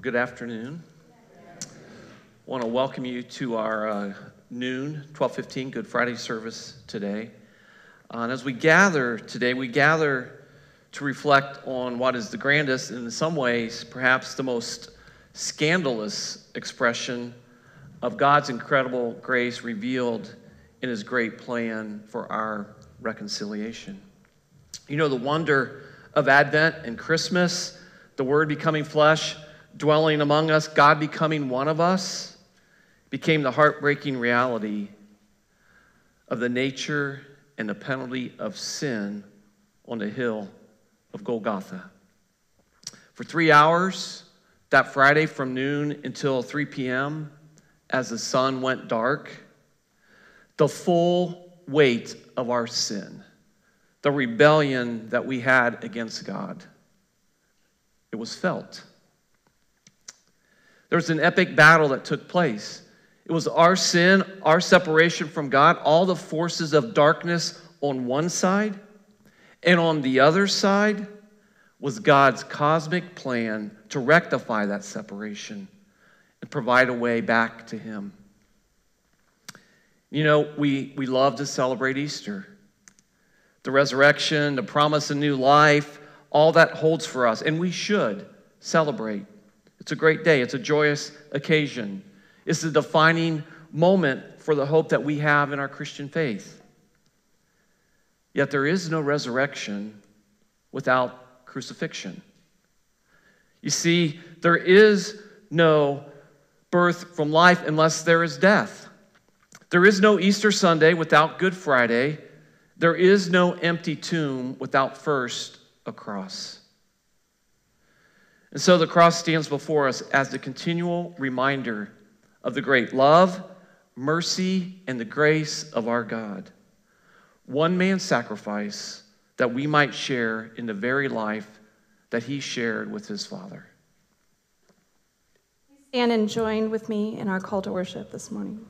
Good afternoon. I want to welcome you to our noon, 12:15 Good Friday service today. And as we gather today, we gather to reflect on what is the grandest, and in some ways, perhaps the most scandalous expression of God's incredible grace revealed in his great plan for our reconciliation. You know, the wonder of Advent and Christmas, the Word becoming flesh, dwelling among us, God becoming one of us, became the heartbreaking reality of the nature and the penalty of sin on the hill of Golgotha. For 3 hours, that Friday from noon until 3 p.m., as the sun went dark, the full weight of our sin, the rebellion that we had against God, it was felt. There was an epic battle that took place. It was our sin, our separation from God, all the forces of darkness on one side, and on the other side was God's cosmic plan to rectify that separation and provide a way back to him. You know, we love to celebrate Easter. The resurrection, the promise of new life, all that holds for us, and we should celebrate. It's a great day. It's a joyous occasion. It's the defining moment for the hope that we have in our Christian faith. Yet there is no resurrection without crucifixion. You see, there is no birth from life unless there is death. There is no Easter Sunday without Good Friday. There is no empty tomb without first a cross. And so the cross stands before us as the continual reminder of the great love, mercy, and the grace of our God. One man's sacrifice that we might share in the very life that he shared with his Father. Stand and join with me in our call to worship this morning.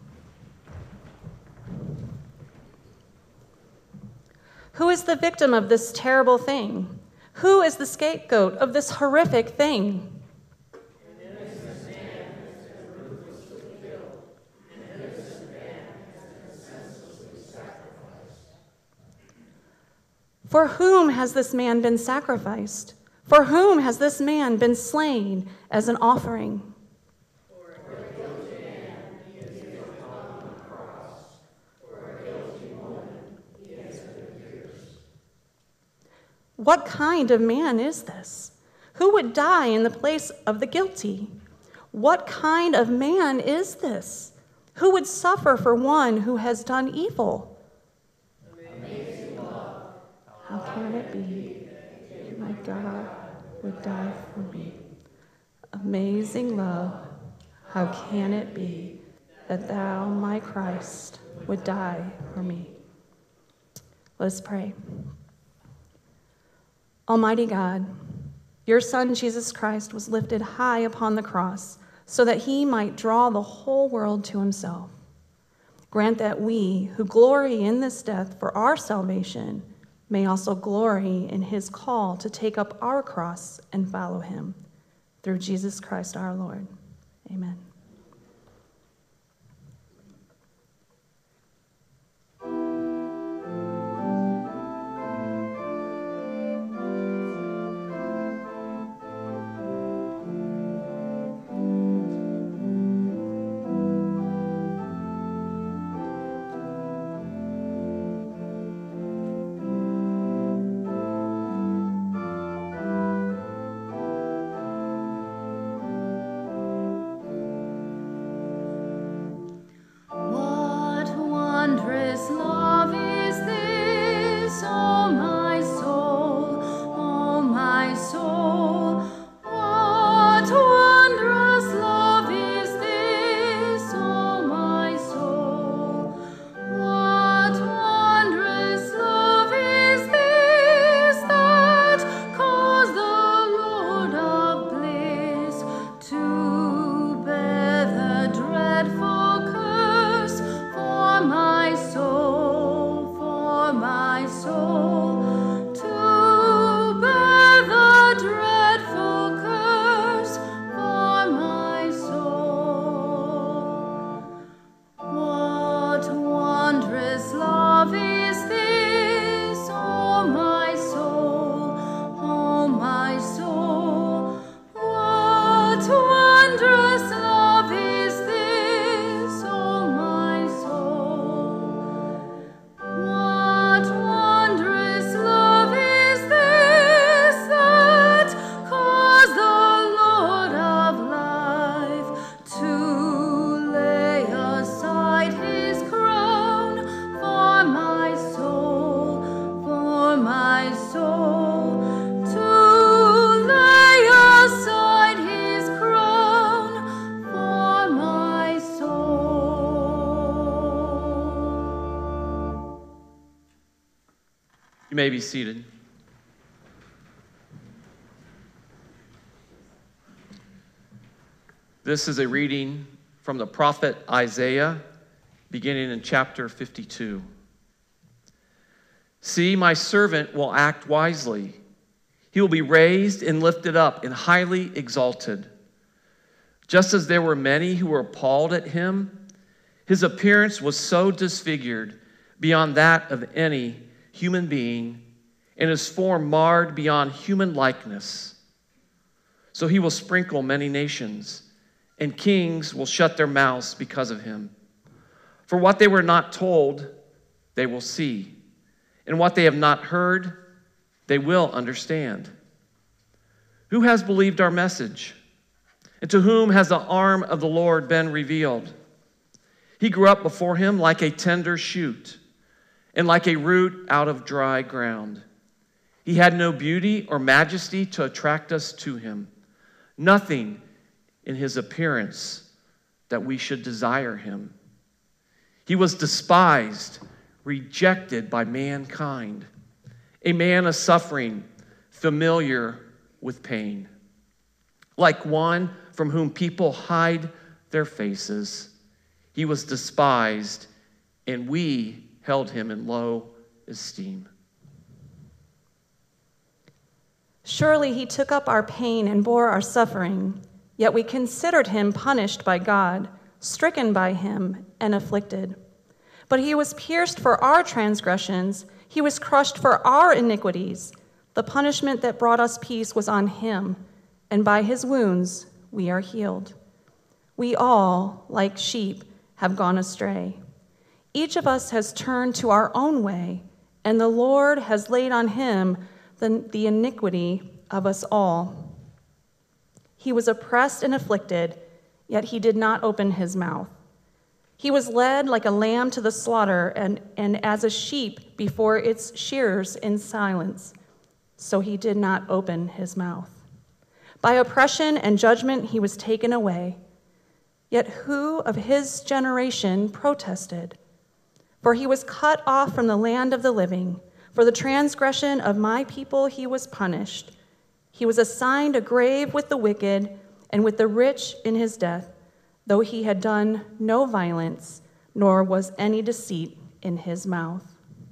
Who is the victim of this terrible thing? Who is the scapegoat of this horrific thing? For whom has this man been sacrificed? For whom has this man been slain as an offering? For a guilty man, he is nailed upon the cross. For a guilty woman, he has been pierced. What kind of man is this? Who would die in the place of the guilty? What kind of man is this? Who would suffer for one who has done evil? How can it be that my God would die for me? Amazing love, how can it be that thou, my Christ, would die for me? Let us pray. Almighty God, your Son, Jesus Christ, was lifted high upon the cross so that he might draw the whole world to himself. Grant that we, who glory in this death for our salvation, may also glory in his call to take up our cross and follow him. Through Jesus Christ our Lord. Amen. You may be seated. This is a reading from the prophet Isaiah, beginning in chapter 52. See, my servant will act wisely. He will be raised and lifted up and highly exalted. Just as there were many who were appalled at him, his appearance was so disfigured beyond that of any human being, and his form marred beyond human likeness. So he will sprinkle many nations, and kings will shut their mouths because of him. For what they were not told, they will see, and what they have not heard, they will understand. Who has believed our message? And to whom has the arm of the Lord been revealed? He grew up before him like a tender shoot, and like a root out of dry ground. He had no beauty or majesty to attract us to him, nothing in his appearance that we should desire him. He was despised, rejected by mankind, a man of suffering, familiar with pain. Like one from whom people hide their faces, he was despised, and we held him in low esteem. Surely he took up our pain and bore our suffering, yet we considered him punished by God, stricken by him, and afflicted. But he was pierced for our transgressions, he was crushed for our iniquities. The punishment that brought us peace was on him, and by his wounds we are healed. We all, like sheep, have gone astray. Each of us has turned to our own way, and the Lord has laid on him the iniquity of us all. He was oppressed and afflicted, yet he did not open his mouth. He was led like a lamb to the slaughter, and as a sheep before its shearers in silence, so he did not open his mouth. By oppression and judgment he was taken away. Yet who of his generation protested? For he was cut off from the land of the living. For the transgression of my people he was punished. He was assigned a grave with the wicked and with the rich in his death, though he had done no violence, nor was any deceit in his mouth.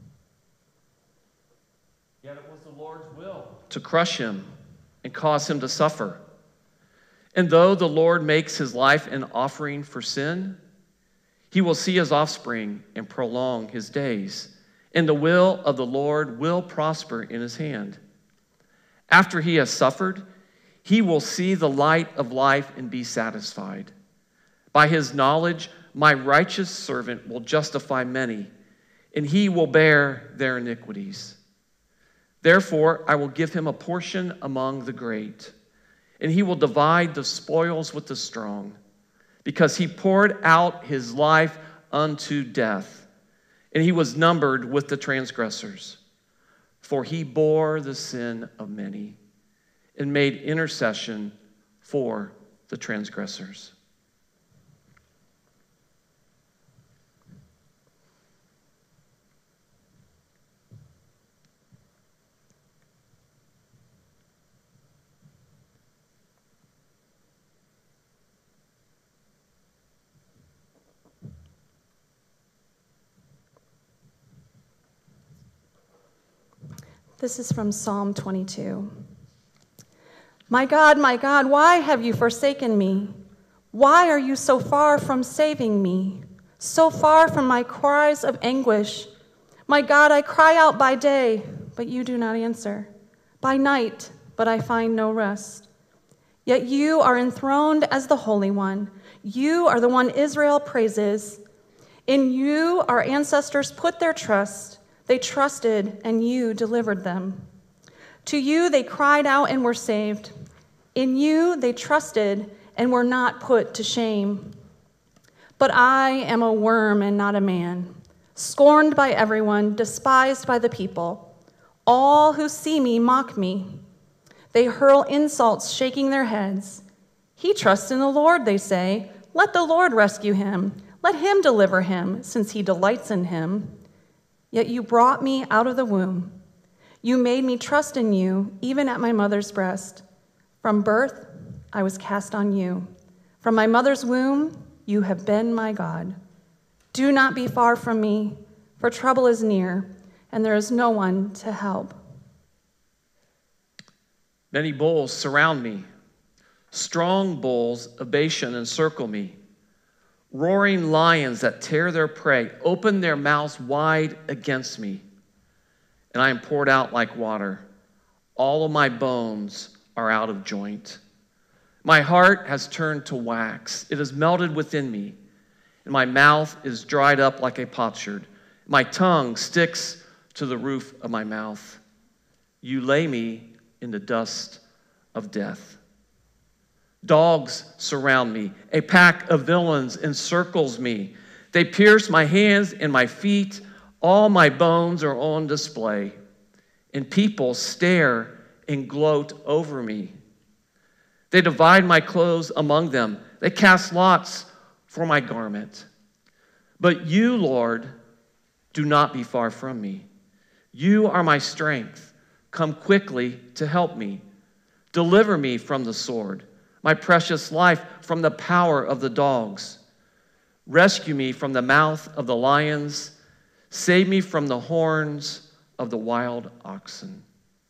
Yet it was the Lord's will to crush him and cause him to suffer. And though the Lord makes his life an offering for sin, he will see his offspring and prolong his days, and the will of the Lord will prosper in his hand. After he has suffered, he will see the light of life and be satisfied. By his knowledge, my righteous servant will justify many, and he will bear their iniquities. Therefore, I will give him a portion among the great, and he will divide the spoils with the strong, because he poured out his life unto death, and he was numbered with the transgressors. For he bore the sin of many and made intercession for the transgressors. This is from Psalm 22. My God, why have you forsaken me? Why are you so far from saving me, so far from my cries of anguish? My God, I cry out by day, but you do not answer, by night, but I find no rest. Yet you are enthroned as the Holy One. You are the one Israel praises. In you our ancestors put their trust. They trusted, and you delivered them. To you they cried out and were saved. In you they trusted and were not put to shame. But I am a worm and not a man, scorned by everyone, despised by the people. All who see me mock me. They hurl insults, shaking their heads. He trusts in the Lord, they say. Let the Lord rescue him. Let him deliver him, since he delights in him. Yet you brought me out of the womb. You made me trust in you, even at my mother's breast. From birth, I was cast on you. From my mother's womb, you have been my God. Do not be far from me, for trouble is near, and there is no one to help. Many bulls surround me. Strong bulls of Bashan encircle me. Roaring lions that tear their prey open their mouths wide against me. And I am poured out like water. All of my bones are out of joint. My heart has turned to wax. It has melted within me. And my mouth is dried up like a potsherd. My tongue sticks to the roof of my mouth. You lay me in the dust of death. Dogs surround me. A pack of villains encircles me. They pierce my hands and my feet. All my bones are on display. And people stare and gloat over me. They divide my clothes among them. They cast lots for my garment. But you, Lord, do not be far from me. You are my strength. Come quickly to help me. Deliver me from the sword, my precious life from the power of the dogs. Rescue me from the mouth of the lions. Save me from the horns of the wild oxen.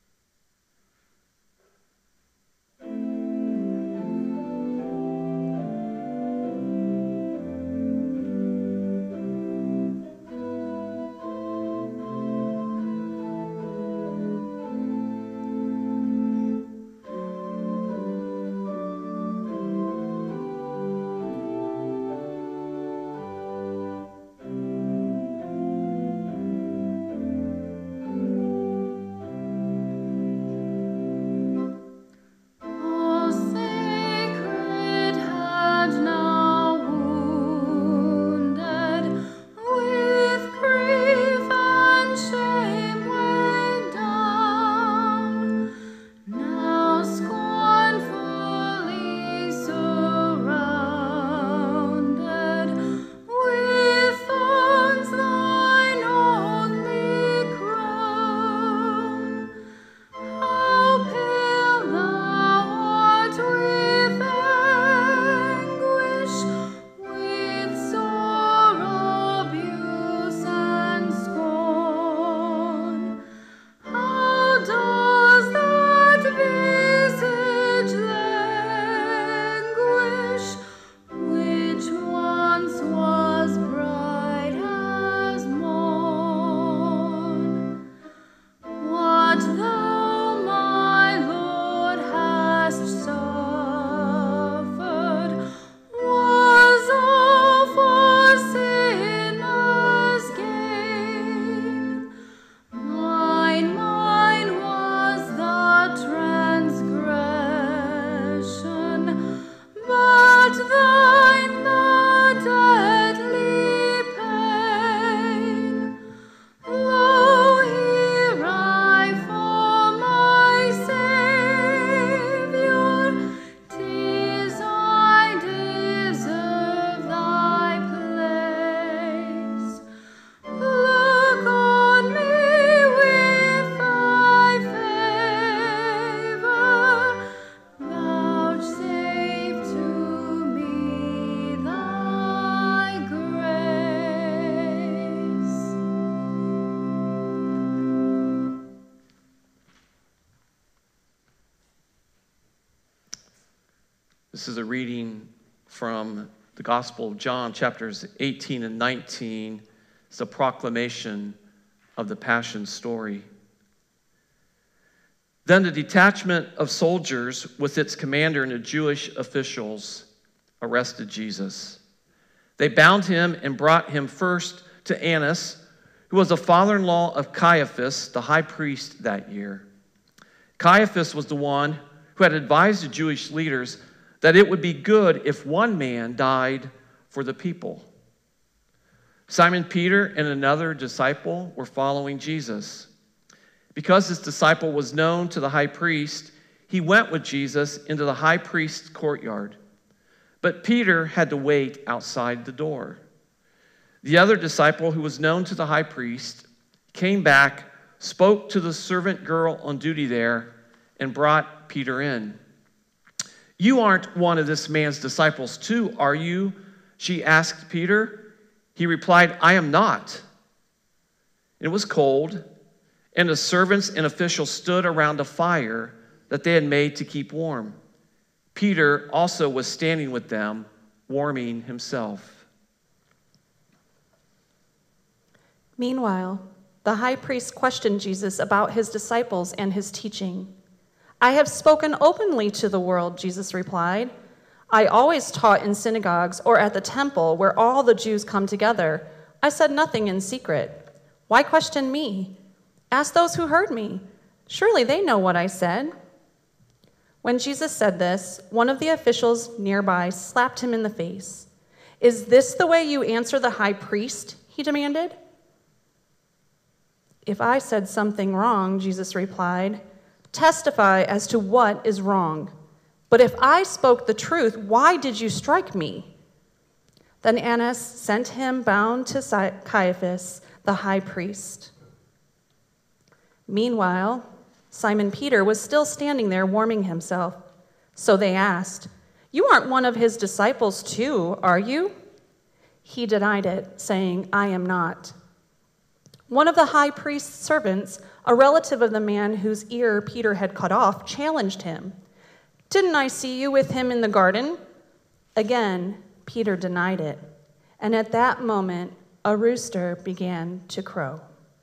This is a reading from the Gospel of John, chapters 18 and 19. It's a proclamation of the Passion story. Then the detachment of soldiers with its commander and the Jewish officials arrested Jesus. They bound him and brought him first to Annas, who was the father-in-law of Caiaphas, the high priest that year. Caiaphas was the one who had advised the Jewish leaders that it would be good if one man died for the people. Simon Peter and another disciple were following Jesus. Because this disciple was known to the high priest, he went with Jesus into the high priest's courtyard. But Peter had to wait outside the door. The other disciple, who was known to the high priest, came back spoke to the servant girl on duty there, and brought Peter in. "You aren't one of this man's disciples too, are you?" she asked Peter. He replied, "I am not." It was cold, and the servants and officials stood around a fire that they had made to keep warm. Peter also was standing with them, warming himself. Meanwhile, the high priest questioned Jesus about his disciples and his teaching. "I have spoken openly to the world," Jesus replied. "I always taught in synagogues or at the temple where all the Jews come together. I said nothing in secret. Why question me? Ask those who heard me. Surely they know what I said." When Jesus said this, one of the officials nearby slapped him in the face. "Is this the way you answer the high priest?" he demanded. "If I said something wrong," Jesus replied, "testify as to what is wrong. But if I spoke the truth, why did you strike me?" Then Annas sent him bound to Caiaphas, the high priest. Meanwhile, Simon Peter was still standing there warming himself. So they asked, "You aren't one of his disciples too, are you?" He denied it, saying, "I am not." One of the high priest's servants, a relative of the man whose ear Peter had cut off, challenged him. "Didn't I see you with him in the garden?" Again, Peter denied it. And at that moment, a rooster began to crow.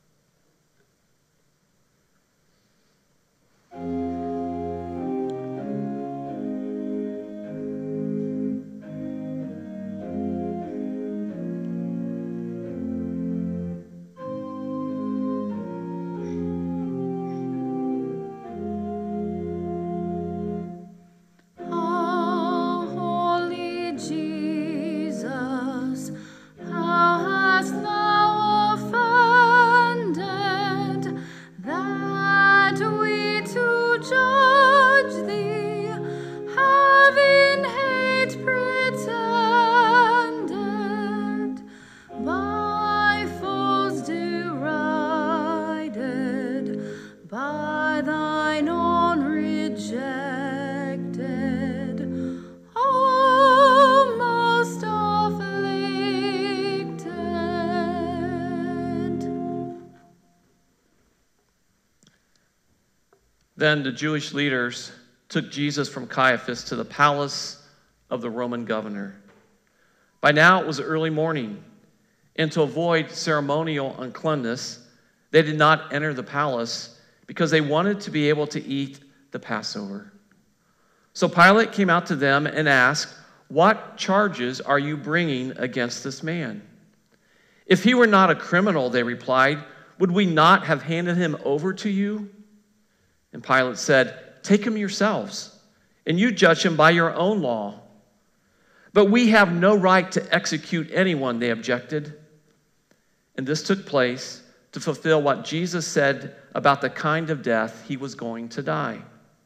Then the Jewish leaders took Jesus from Caiaphas to the palace of the Roman governor. By now it was early morning, and to avoid ceremonial uncleanness, they did not enter the palace because they wanted to be able to eat the Passover. So Pilate came out to them and asked, "What charges are you bringing against this man?" "If he were not a criminal," they replied, "would we not have handed him over to you?" And Pilate said, "Take him yourselves, and you judge him by your own law." "But we have no right to execute anyone," they objected. And this took place to fulfill what Jesus said about the kind of death he was going to die.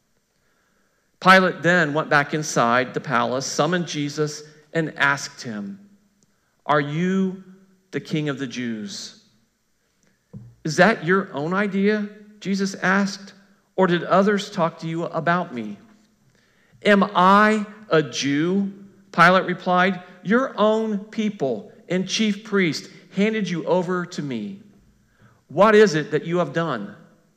Pilate then went back inside the palace, summoned Jesus, and asked him, "Are you the king of the Jews?" "Is that your own idea?" Jesus asked. "Or did others talk to you about me?" "Am I a Jew?" Pilate replied. "Your own people and chief priest handed you over to me. What is it that you have done?"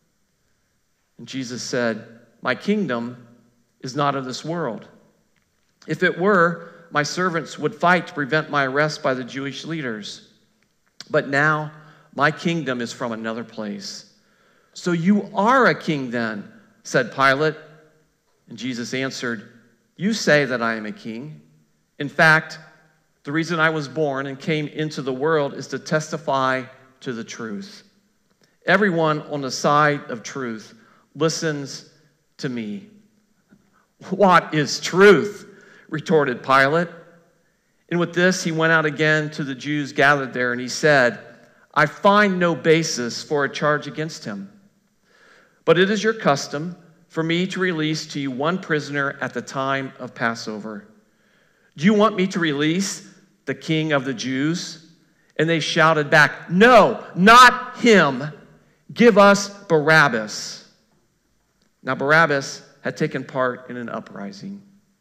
And Jesus said, "My kingdom is not of this world. If it were, my servants would fight to prevent my arrest by the Jewish leaders. But now my kingdom is from another place." "So you are a king then," said Pilate. And Jesus answered, "You say that I am a king. In fact, the reason I was born and came into the world is to testify to the truth. Everyone on the side of truth listens to me." "What is truth?" retorted Pilate. And with this, he went out again to the Jews gathered there, and he said, "I find no basis for a charge against him. But it is your custom for me to release to you one prisoner at the time of Passover. Do you want me to release the king of the Jews?" And they shouted back, "No, not him. Give us Barabbas. Now, Barabbas had taken part in an uprising.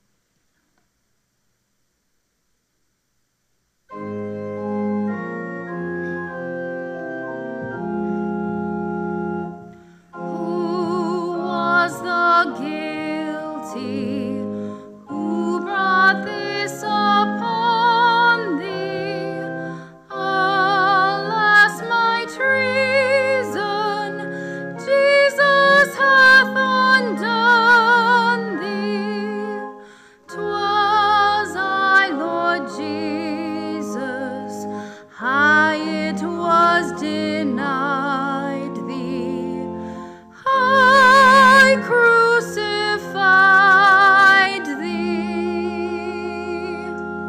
Who brought this upon thee? Alas, my treason, Jesus hath undone thee. 'Twas I, Lord Jesus, I it was denied thee. I crucified thee.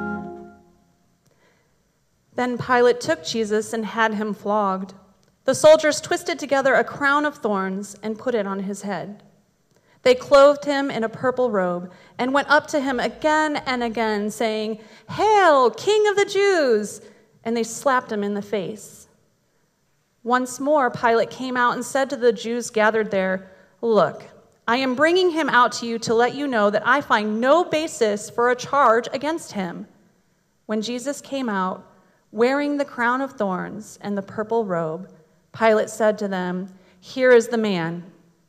Then Pilate took Jesus and had him flogged. The soldiers twisted together a crown of thorns and put it on his head. They clothed him in a purple robe and went up to him again and again, saying, "Hail, King of the Jews!" And they slapped him in the face. Once more, Pilate came out and said to the Jews gathered there, "Look, I am bringing him out to you to let you know that I find no basis for a charge against him." When Jesus came out, wearing the crown of thorns and the purple robe, Pilate said to them, "Here is the man."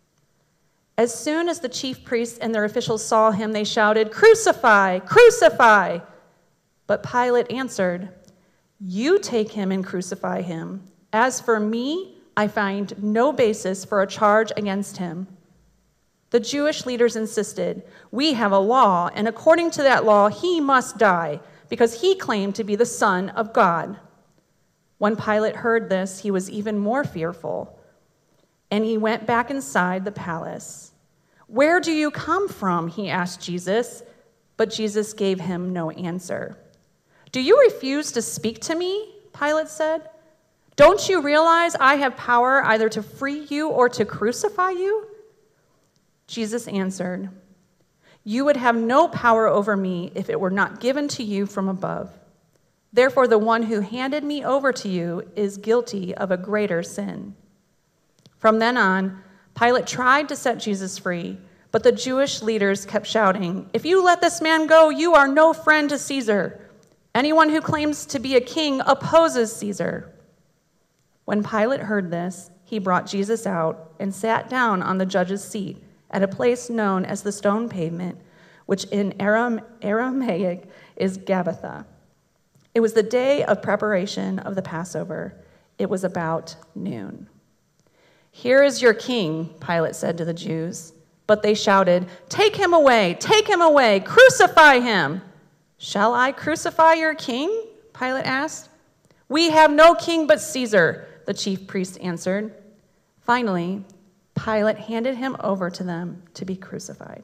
As soon as the chief priests and their officials saw him, they shouted, "Crucify! Crucify!" But Pilate answered, "You take him and crucify him. As for me, I find no basis for a charge against him." The Jewish leaders insisted, "We have a law, and according to that law, he must die, because he claimed to be the Son of God." When Pilate heard this, he was even more fearful, and he went back inside the palace. "Where do you come from?" he asked Jesus, but Jesus gave him no answer. "Do you refuse to speak to me?" Pilate said. "Don't you realize I have power either to free you or to crucify you?" Jesus answered, "You would have no power over me if it were not given to you from above. Therefore, the one who handed me over to you is guilty of a greater sin." From then on, Pilate tried to set Jesus free, but the Jewish leaders kept shouting, "If you let this man go, you are no friend to Caesar. Anyone who claims to be a king opposes Caesar." When Pilate heard this, he brought Jesus out and sat down on the judge's seat at a place known as the Stone Pavement, which in Aramaic is Gabbatha. It was the day of preparation of the Passover. It was about noon. "Here is your king," Pilate said to the Jews. But they shouted, take him away, crucify him." "Shall I crucify your king?" Pilate asked. "We have no king but Caesar," the chief priests answered. Finally, Pilate handed him over to them to be crucified.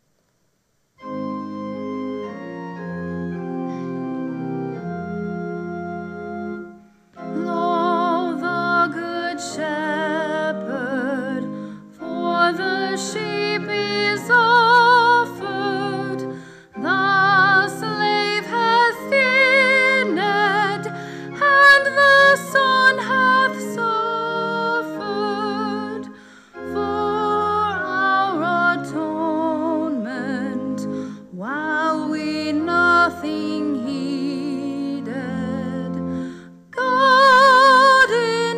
Lo, the good shepherd, for the sheep is offered. The slave hath sinned, and the son hath suffered for our atonement, while we nothing heeded. God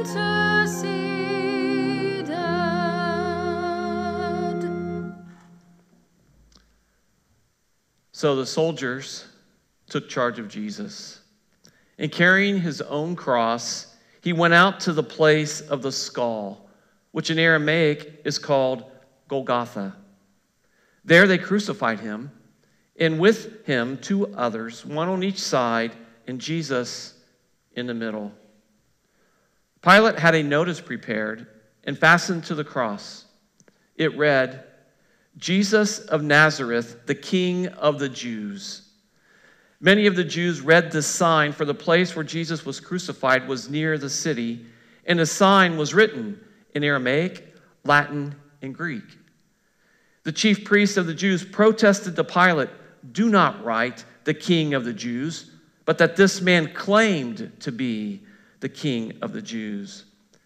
interceded. So the soldiers took charge of Jesus. And carrying his own cross, he went out to the place of the skull, which in Aramaic is called Golgotha. There they crucified him, and with him 2 others, one on each side, and Jesus in the middle. Pilate had a notice prepared and fastened to the cross. It read, "Jesus of Nazareth, the King of the Jews." Many of the Jews read this sign, for the place where Jesus was crucified was near the city, and the sign was written in Aramaic, Latin, and Greek. The chief priests of the Jews protested to Pilate, "Do not write the King of the Jews, but that this man claimed to be the King of the Jews."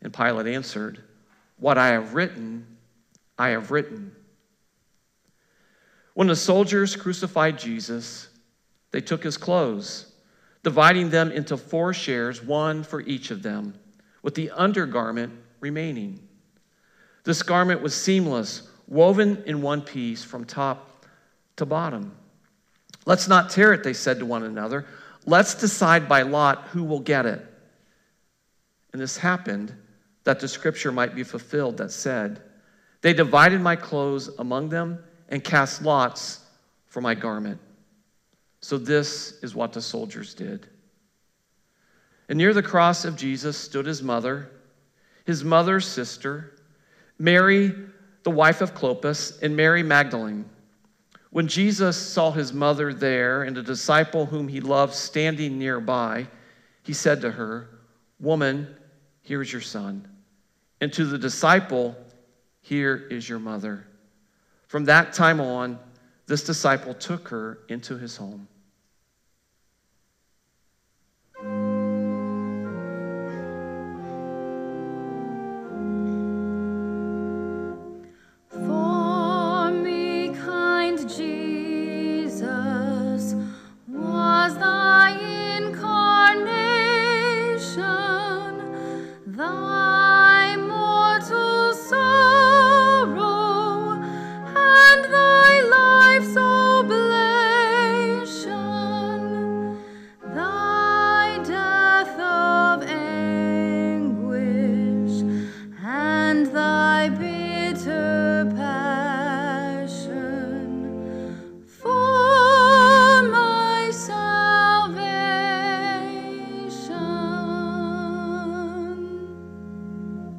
And Pilate answered, "What I have written, I have written." When the soldiers crucified Jesus, they took his clothes, dividing them into 4 shares, one for each of them, with the undergarment remaining. This garment was seamless, woven in one piece from top to bottom. "Let's not tear it," they said to one another. "Let's decide by lot who will get it." And this happened that the scripture might be fulfilled that said, "They divided my clothes among them and cast lots for my garment." So this is what the soldiers did. And near the cross of Jesus stood his mother's sister, Mary, the wife of Clopas, and Mary Magdalene. When Jesus saw his mother there and a disciple whom he loved standing nearby, he said to her, "Woman, here is your son." And to the disciple, "Here is your mother." From that time on, this disciple took her into his home. For me, kind Jesus, was thy incarnation, thy mortal sorrow, and thy life's oblation, thy death of anguish, and thy bitter passion for my salvation.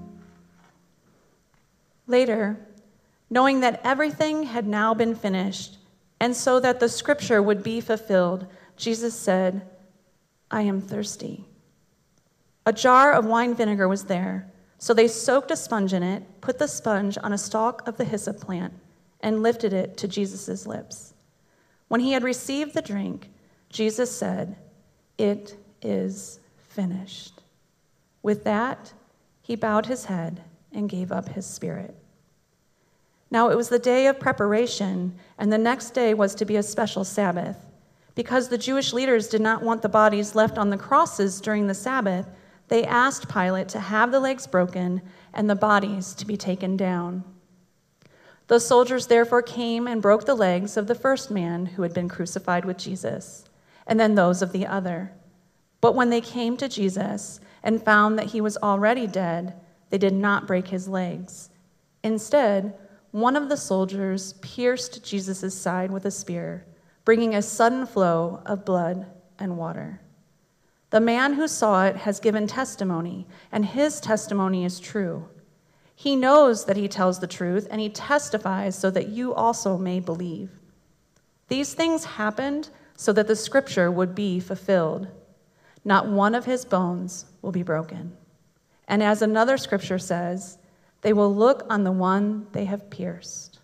Later, knowing that everything had now been finished, and so that the scripture would be fulfilled, Jesus said, "I am thirsty." A jar of wine vinegar was there, so they soaked a sponge in it, put the sponge on a stalk of the hyssop plant, and lifted it to Jesus' lips. When he had received the drink, Jesus said, "It is finished." With that, he bowed his head and gave up his spirit. Now it was the day of preparation, and the next day was to be a special Sabbath. Because the Jewish leaders did not want the bodies left on the crosses during the Sabbath, they asked Pilate to have the legs broken and the bodies to be taken down. The soldiers therefore came and broke the legs of the first man who had been crucified with Jesus, and then those of the other. But when they came to Jesus and found that he was already dead, they did not break his legs. Instead, one of the soldiers pierced Jesus' side with a spear, bringing a sudden flow of blood and water. The man who saw it has given testimony, and his testimony is true. He knows that he tells the truth, and he testifies so that you also may believe. These things happened so that the scripture would be fulfilled. Not one of his bones will be broken. And as another scripture says, they will look on the one they have pierced.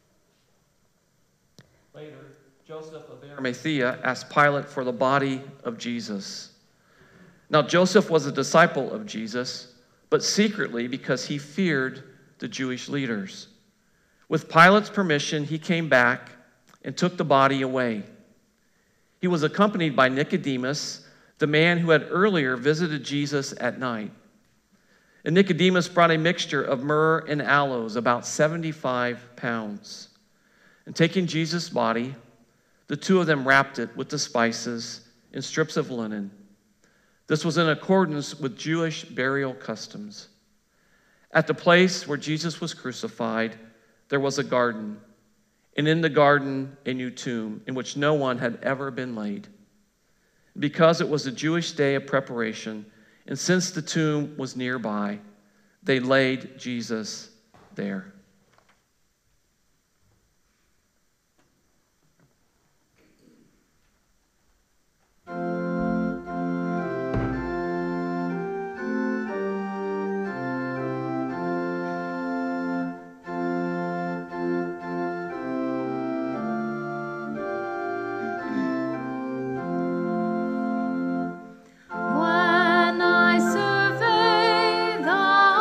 Later, Joseph of Arimathea asked Pilate for the body of Jesus. Now Joseph was a disciple of Jesus, but secretly because he feared the Jewish leaders. With Pilate's permission, he came back and took the body away. He was accompanied by Nicodemus, the man who had earlier visited Jesus at night. And Nicodemus brought a mixture of myrrh and aloes, about 75 pounds. And taking Jesus' body, the two of them wrapped it with the spices in strips of linen. This was in accordance with Jewish burial customs. At the place where Jesus was crucified, there was a garden, and in the garden a new tomb in which no one had ever been laid. Because it was a Jewish day of preparation, and since the tomb was nearby, they laid Jesus there. When I survey the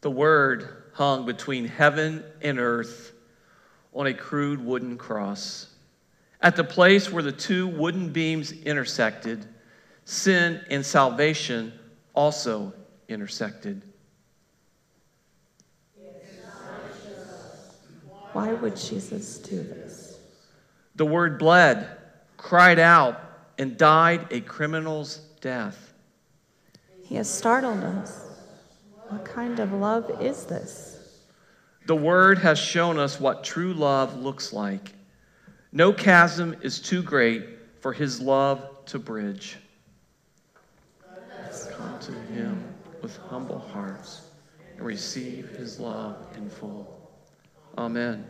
the Word hung between heaven and earth on a crude wooden cross. At the place where the two wooden beams intersected, sin and salvation also intersected. Why would Jesus do this? The Word bled, cried out, and died a criminal's death. He has startled us. What kind of love is this? The Word has shown us what true love looks like. No chasm is too great for His love to bridge. Let's come to Him with humble hearts and receive His love in full. Amen.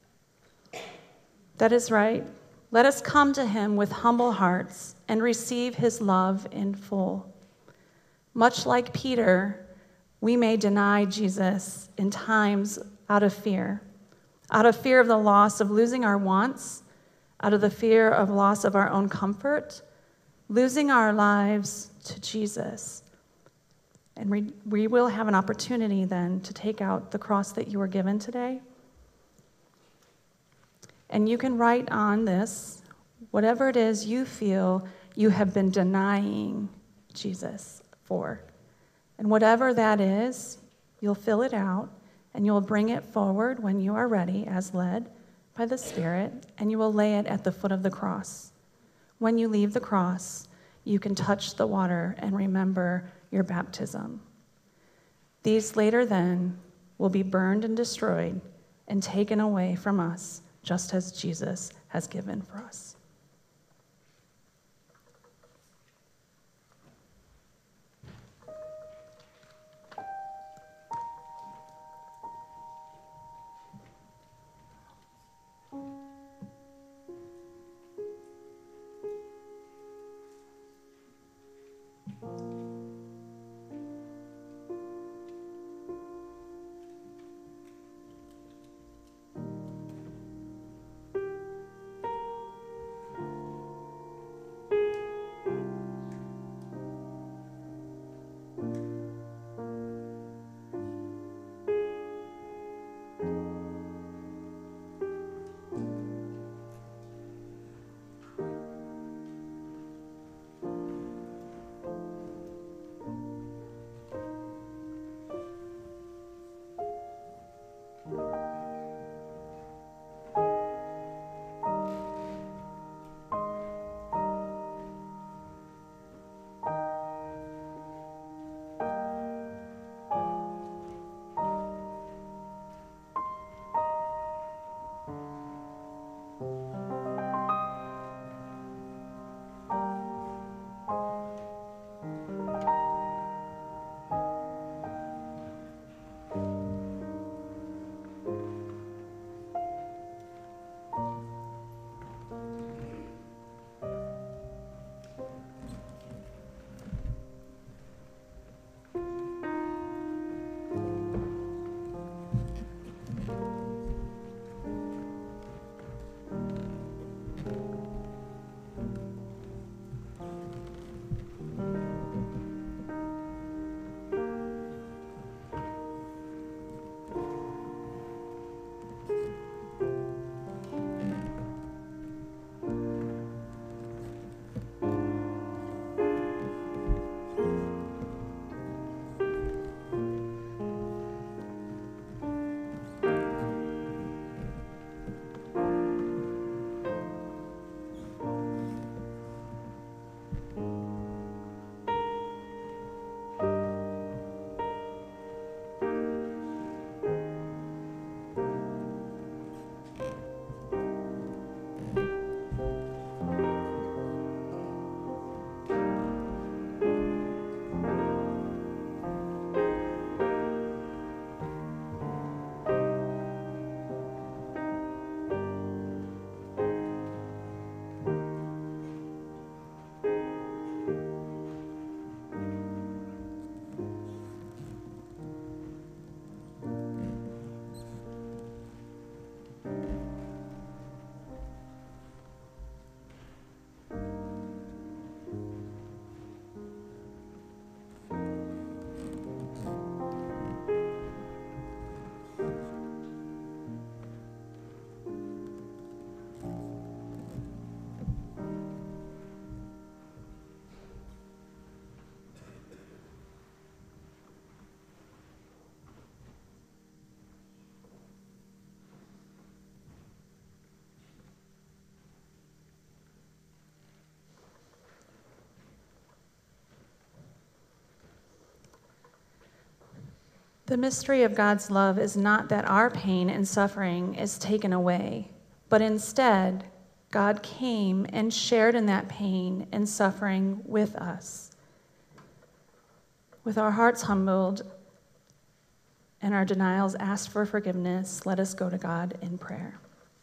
That is right. Let us come to Him with humble hearts and receive His love in full. Much like Peter, we may deny Jesus in times out of fear of the loss of losing our wants, out of the fear of loss of our own comfort, losing our lives to Jesus. And we will have an opportunity then to take out the cross that you were given today. And you can write on this whatever it is you feel you have been denying Jesus for. And whatever that is, you'll fill it out and you'll bring it forward when you are ready as led by the Spirit, and you will lay it at the foot of the cross. When you leave the cross, you can touch the water and remember your baptism. These later then will be burned and destroyed and taken away from us, just as Jesus has given for us. The mystery of God's love is not that our pain and suffering is taken away, but instead, God came and shared in that pain and suffering with us. With our hearts humbled and our denials asked for forgiveness, let us go to God in prayer.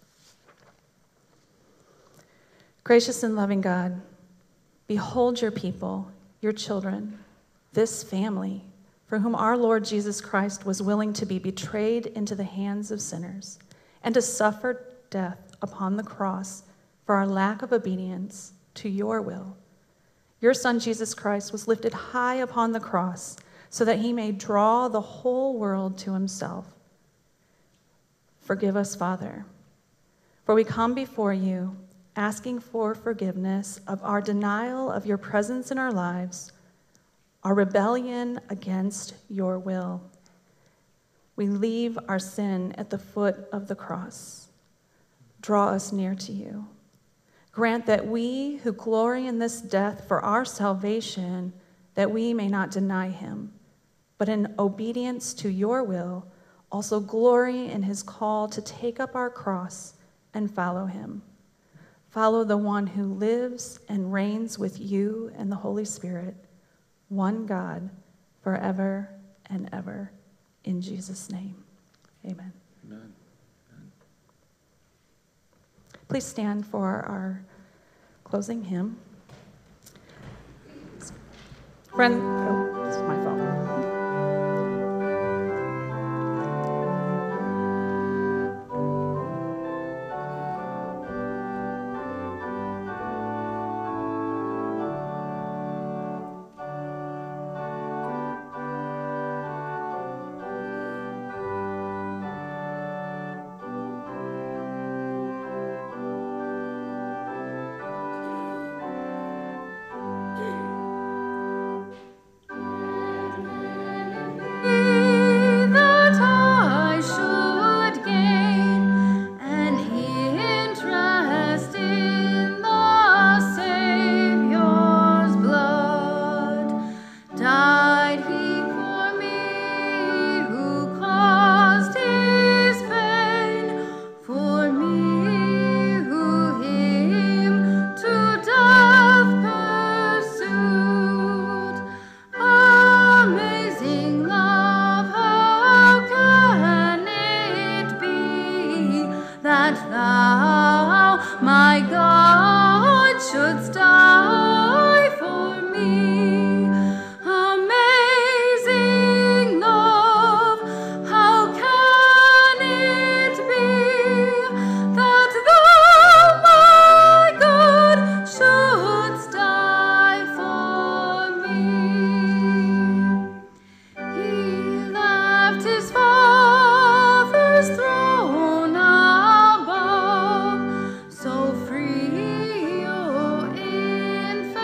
Gracious and loving God, behold your people, your children, this family, for whom our Lord Jesus Christ was willing to be betrayed into the hands of sinners and to suffer death upon the cross for our lack of obedience to your will. Your Son, Jesus Christ, was lifted high upon the cross so that he may draw the whole world to himself. Forgive us, Father, for we come before you asking for forgiveness of our denial of your presence in our lives, our rebellion against your will. We leave our sin at the foot of the cross. Draw us near to you. Grant that we who glory in this death for our salvation, that we may not deny him, but in obedience to your will, also glory in his call to take up our cross and follow him. Follow the one who lives and reigns with you and the Holy Spirit, one God, forever and ever. In Jesus' name, amen. Amen. Please stand for our closing hymn. Friend, oh, this is my phone. That I should gain an interest in the Savior's blood. Died he for me who caused his pain, for me who him to death pursued. Amazing love, how can it be that thou, my God, shouldst die for me? Amazing love, how can it be that thou, my God, shouldst die for me? He left his Father's throne above, so free, O infant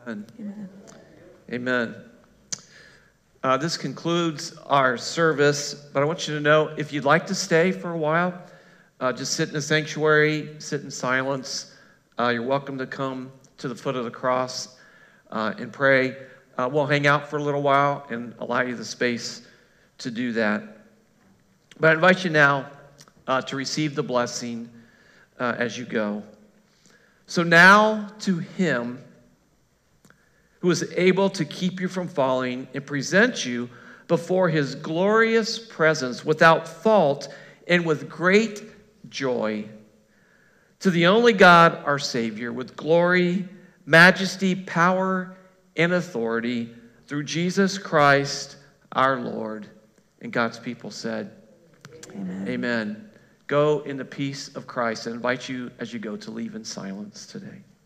Amen. Amen. This concludes our service, but I want you to know if you'd like to stay for a while, just sit in the sanctuary, sit in silence. You're welcome to come to the foot of the cross and pray. We'll hang out for a little while and allow you the space to do that. But I invite you now to receive the blessing as you go. So now to him who is able to keep you from falling and present you before his glorious presence without fault and with great joy. To the only God, our Savior, with glory, majesty, power, and authority through Jesus Christ, our Lord. And God's people said, Amen. Amen. Go in the peace of Christ. I invite you as you go to leave in silence today.